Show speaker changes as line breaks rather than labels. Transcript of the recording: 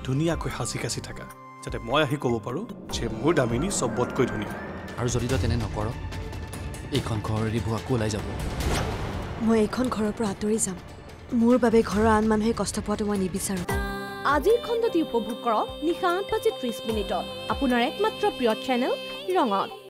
ধুনীয়াকৈ সাজি কাচি থাকা যাতে মই আহি ক'ব পাৰোঁ যে মোৰ দামিনী চবতকৈ ধুনীয়া
আৰু যদি তই তেনে নকৰ এইখন ঘৰ এৰি আকৌ ওলাই যাব
মই এইখন ঘৰৰ পৰা আঁতৰি যাম মোৰ বাবে ঘৰৰ আন মানুহে কষ্ট পোৱাটো মই নিবিচাৰোঁ
আজিৰ খণ্ডটি উপভোগ কৰক নিশা 8:30 মিনিটত আপোনাৰ একমাত্ৰ প্ৰিয় চেনেল ৰঙত